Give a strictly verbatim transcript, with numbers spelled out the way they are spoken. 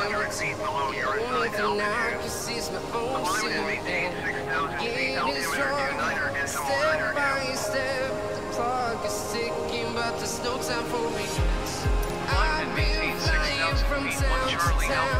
hundred feet below your assigned altitude. Climb and maintain six thousand feet altimeter to niner decimal niner two. Step, the clock is ticking, but there's no time for me. Climb and maintain six thousand feet one Charlie Alpha